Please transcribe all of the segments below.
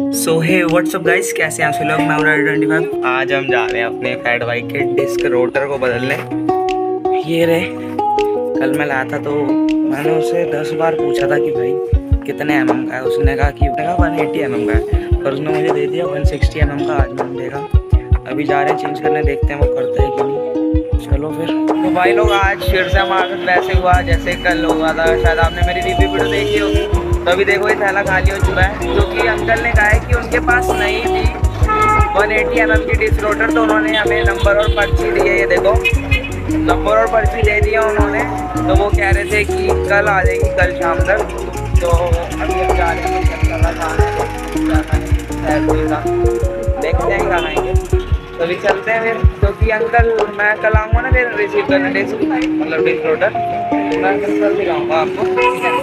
सो हे WhatsApp guys, कैसे हैं आप लोग। मैं Ride25। आज हम जा रहे हैं अपने फैट बाइक के डिस्क रोटर को बदलने। ये रहे, कल मैं लाया था तो मैंने उसे 10 बार पूछा था कि भाई कितने mm का है। उसने कहा कि 180 mm का है, पर उसने मुझे दे दिया 160 mm का। आज मैंने देखा, अभी जा रहे हैं चेंज करने, देखते हैं वो करता है कि नहीं। चलो फिर। तो भाई लोग, आज फिर से हमारे साथ वैसे हुआ जैसे कल हुआ था। शायद आपने मेरी रिव्यू वीडियो देखी होगी। तो अभी देखो ये थैला खाली हो चुका है, क्योंकि अंकल ने कहा है कि उनके पास नहीं थी 180 mm की डिस्क रोटर। तो उन्होंने हमें नंबर और पर्ची दी है, ये देखो नंबर और पर्ची दे दिया उन्होंने। तो वो कह रहे थे कि कल आ जाएगी, कल शाम तक। तो अभी हम जा रहे हैं, देखते हैं कहाँ आएंगे। तो अभी चलते हैं फिर, क्योंकि अंकल मैं कल आऊँगा ना फिर रिसीव करने डिस्क, मतलब डिस्क रोटर। मैं कल दिखाऊँगा आपको, ठीक है।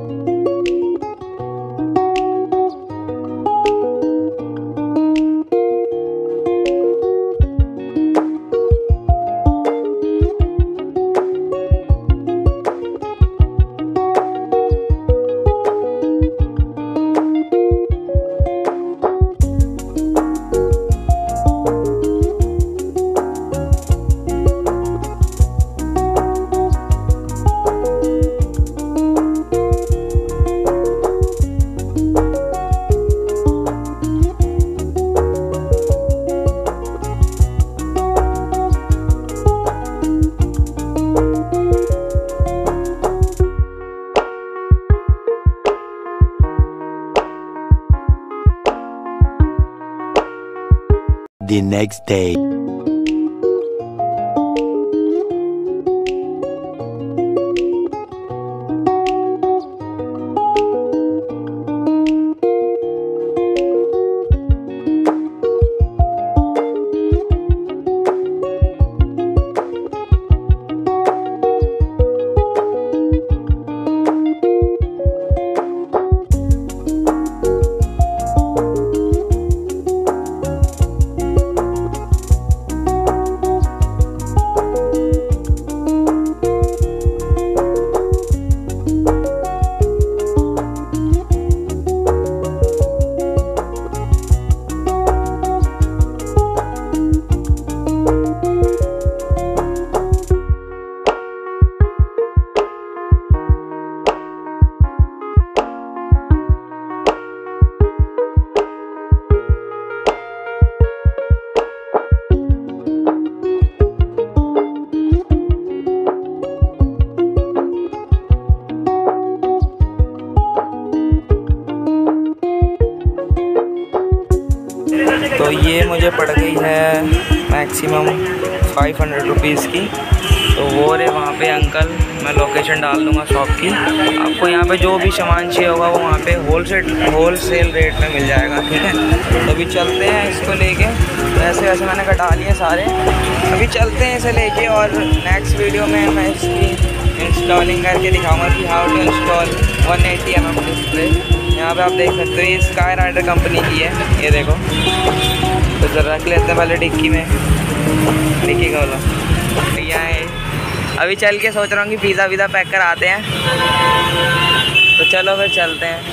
The next day. तो ये मुझे पड़ गई है मैक्सिमम 500 रुपीज़ की। तो वो रहे वहाँ पे अंकल, मैं लोकेशन डाल दूँगा शॉप की। आपको यहाँ पे जो भी सामान चाहिए होगा वो वहाँ पे होलसेल रेट में मिल जाएगा, ठीक है। तो अभी चलते हैं इसको लेके। तो ऐसे वैसे मैंने कटा लिए सारे, अभी चलते हैं इसे लेके। और नेक्स्ट वीडियो में मैं इसकी इंस्टॉलिंग करके दिखाऊँगा कि how to install 180 mm display. यहाँ पे आप देख सकते हो ये स्काई राइडर कंपनी की है, ये देखो। तो ज़रा रख लेते हैं पहले डिक्की में, डिक्की खोलो। भैया है, अभी चल के सोच रहा हूँ कि पिज़्ज़ा वीज़ा पैक कर आते हैं। तो चलो फिर चलते हैं।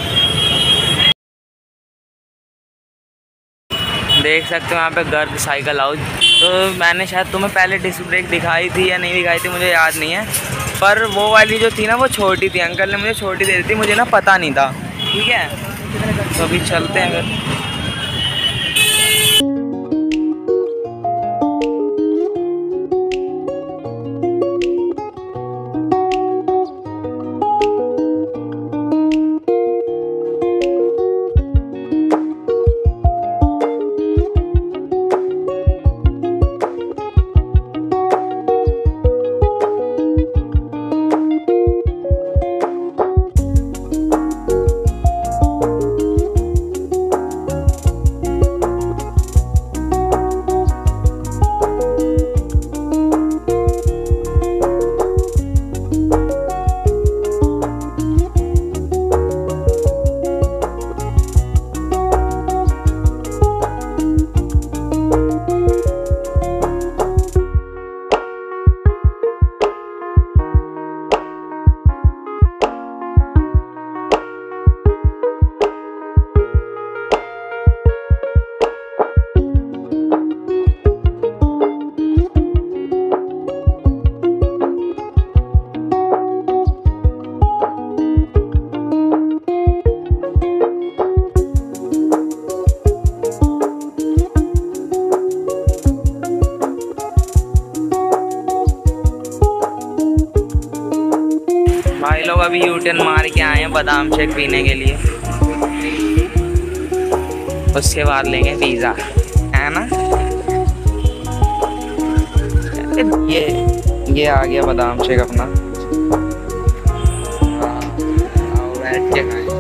देख सकते हो यहाँ पे गर्ग साइकिल हाउस। तो मैंने शायद तुम्हें पहले डिस्क ब्रेक दिखाई थी या नहीं दिखाई थी, मुझे याद नहीं है। पर वो वाली जो थी ना वो छोटी थी, अंकल ने मुझे छोटी दे दी थी, मुझे ना पता नहीं था, ठीक है। तो अभी चलते हैं फिर। अभी यूटर्न मार के आए हैं बादाम शेक पीने के लिए, उसके बाद लेंगे पिज़्ज़ा, है ना। ये आ गया बादाम शेक अपना। आओ बैठ के खाएं।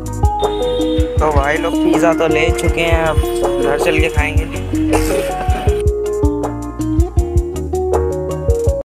तो भाई लोग पिज़्ज़ा तो ले चुके हैं, अब घर चल के खाएंगे।